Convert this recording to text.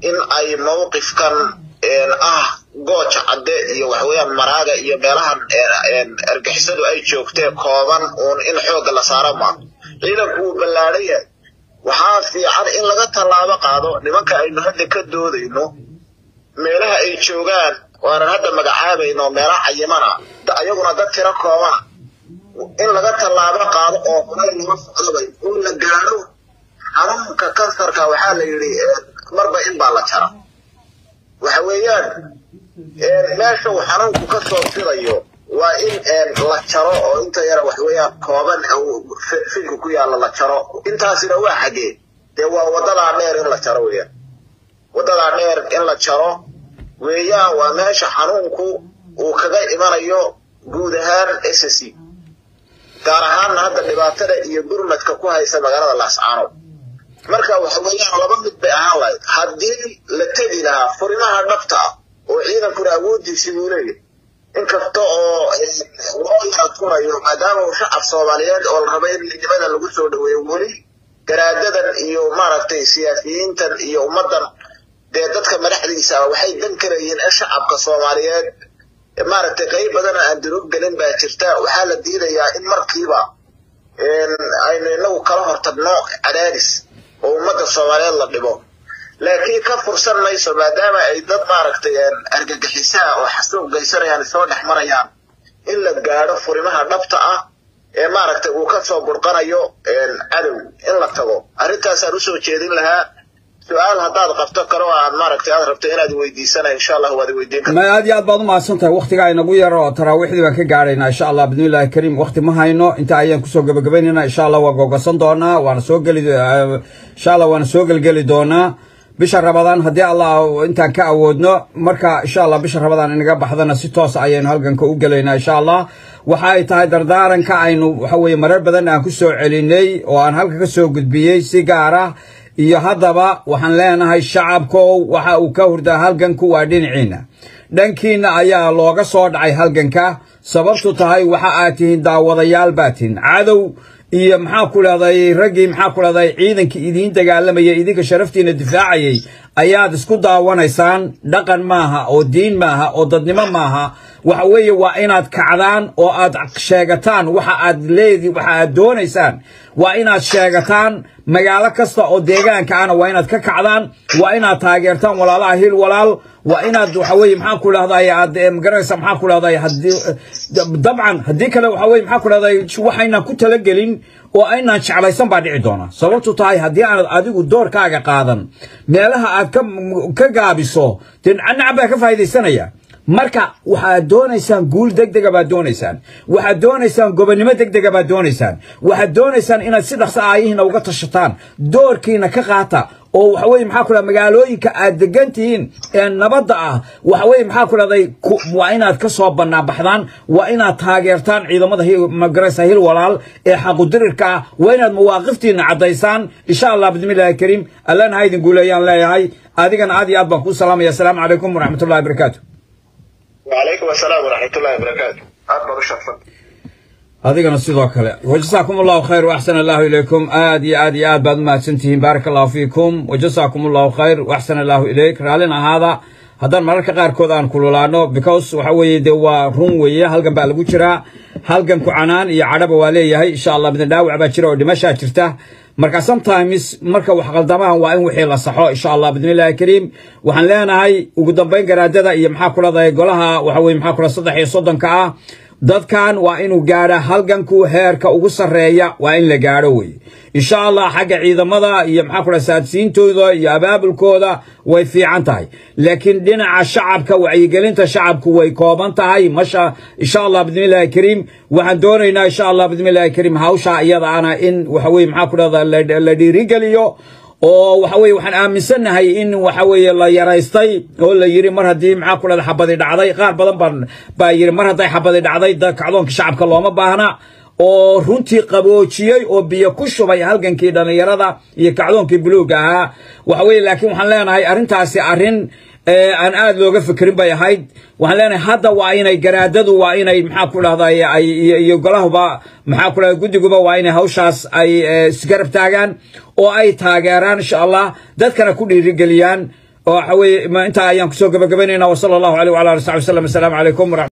in ay mowqifkan gooja cadde iyo waxweeyaan maraaga iyo meelahan argixisadu ay joogtee kooban uun in xoogga la saaro ma ciidanku uu ballaaran yahay waxaa fiican in laga tallaabo qaado nimanka aynu hadda ka doodayno meelaha ay joogaan waanan hadda magacaabayno meelaha cayimana ayaguna dad tiro koobana in laga tallaabo qaado oo horay loo socdabay in la gaadho xanuunka kansarka waxaa la yidhi marba in baa la jara waxa weeyaan meesha uu xanuunku ka soo filayo waa in la jaro oo inta yara wax weeyaan kooban filku ku yaala la jaro intaasina waa xagee dee waa wadada dheer in la jaro weeyaan wadada dheer in la jaro weeyaan waa meesha xanuunku uu kaga imanayo guud ahaan SSC gaar ahaan hadda dhibaatada iyo gurmadka ku haysa magaalada Laascaanood marka waxa weeyaan laba mid bay ahaan lahayd haddii la tegi lahaa furimaha dhabta oo ciidanku awoodiisa uu leeyahay in kasta oo loo yaqonayo maadaama uu shacab Soomaaliyeed oo la rabay in midnimada lagu soo dhaweeyo wali garaadadan iyo maaragtay siyaasiyiintan iyo ummadan dadka madaxdiisa waxay dan karayeen shacabka Soomaaliyeed maaragtay qayb badan aan durug galin baa jirta waxa la diidayaa in markiiba aynu kala hortagno cadaadis oo ummadda Soomaaliyeed la dhibo laakiin ka fursan mayso maadaama ay dad maaragtay argagixisaa oo xasuuq geysanayaan soo dhaxmarayaan in la gaadho furimaha dhabta ah maaragtay uu ka soo burqanayo cadow in la tago arrintaas aan u soo jeedin lahaa su'aal haddaad qabto karo aan maaragtay aad rabto inaad weydiisana insha Allah waad weydiin kartaa ma aad iyo aad baad u mahadsantahay waqtiga ay nagu yaro taraawixdii baan ka gaaraynaa insha Allah bidnillaahi kariim waqti ma hayno inta ayaan ku soo gabagabaynayna insha Allah waa go'gasan doonaa waana soo gali insha Allah waana soo galgali doonaa bisha Ramadaan hadii Allah intaan ka awoodno marka insha Allah bisha Ramadaan inaga baxdana si toos ayaynu halkan ka u galeynaa insha Allah waxa ay tahay dardaaranka aynu waxa weeye marar badan aan ku soo celinay oo aan halka ka soo gudbiyay si gaar ah iyo haddaba waxaan leenahay shacabkoow waxa uu ka hurdaa halganku waa dhinaciina dhankiina ayaa looga soo dhacay halganka sababtu tahay waxa aad tihiin daawadayaal baatin cadow iyo maxaa ku leedahay ragii maxaa ku leedahay ciidankii idin dagaalamaya idinka sharaftiina difaacayay ayaad isku daawanaysaan dhaqan maaha oo diin maaha oo dadnimo maaha waxa weeye waa inaad kacdaan oo aad sheegataan waxa aad leedii waxa aad doonaysaan waa inaad sheegataan magaalo kasta oo deegaanka ana waa inaad ka kacdaan waa inaad taageertaan walaalaha hil walaal waa inaad waxa weeye maxaa ku leedahay aad magaraysa maxaa ku leedahay dabcan hadii kale waxa weeye maxaa ku leedahay waxayna ku talagelin oo aynaan jeclaysan baa dhici doona sababtu tahay hadii aan adigu doorkaaga qaadan meelaha aad ka gaabiso dinacnaa baa ka faa'iideysanaya marka waxaad doonaysaan guul degdeg ah baad doonaysaan waxaad doonaysaan gobonimo degdeg ah baad doonaysaan waxaad doonaysaan inaad si dhaqso ah ayihina uga tashataan doorkiina ka qaata oo waxa weeye maxaa ku leedahay magaalooyinka aad degantihiin ee nabadda ah waxa weeye maxaa ku leedahay waa inaad ka soo banaabaxdaan waa inaad taageertaan ciidamada magaraysa hil walaal ee xaqudirirka waa inaad mawaaqiftiina cadaysaan insha Allah bidnillaahi kariim allahna ha idin guuleeyaan leeyahay adigana aad iyo aad baan ku salaamaya assalaamu calaykum waraxmatullaahi wabarakaatuh وعليكم السلام ورحمة الله وبركاته أكبر الشرف adigana sidoo kale wajazaakum Allahu khayr wa ahsana Allahu ilaykum aad baad ma santihiin barakallahu fiikum wajazaakum Allahu khayr wa ahsana Allahu ilayk raalina hada hadan mararka qaarkood aan kululaano because waxa weeye de waa run weeye halgan baa lagu jiraa halgan ku canaan iyo cadaba waa leeyahay insha Allah midna dhaawac baa jira oo dhimasha jirta marka sometimes marka wax qaldamaan waa in wixii la saxo insha Allah bidnillaahi kariim waxaan leenahay ugu dambeyn garaadada iyo maxaa ku leedahay golaha waxa weeye maxaa ku leedahay 330 ah dadkan waa inuu gaaro halganku heerka ugu sareeya waa in la gaaro way insha Allah xagga ciidamada iyo maxaa ku rasaadsiintooda iyo abaabulkooda way fiican tahay laakiin dhinaca shacabka wacyigelinta shacabku way kooban tahay masha insha Allah bidnillaahi kariim waxaan doonaynaa insha Allah bidnillaahi kariim hawsha iyada ana in waxa weeye maxaa ku leedahay la dhiirigeliyo oo waxa weeye waxaan aaminsanahay in waxa weeye la yaraystay oo la yiri mar hadii maxaa ku leedahay xabadi dhacday qaar badan baa yiri mar hadii xabadi dhacday kacdoonka shacabka looma baahna oo runtii qaboojiyay oo biyo ku shubay halgankii dhalinyarada iyo kacdoonkii buluuga ah waxa weeye laakiin waxaan leenahay arintaasi arin aan aad looga fikirin bay ahayd waxaan leenahay hadda waa inay garaadadu waa inay maxaa ku leedahay ay iyo golahuba maxaa ku leedahay gudiguba waa inay hawshaas ay isgarab taagaan oo ay taageeraan insha Allah dadkana ku dhiirigeliyaan وحوي ما أنت أيام كسوق بجبيننا وصلى الله عليه وعلى آله وصحبه وسلم. السلام عليكم ورحمة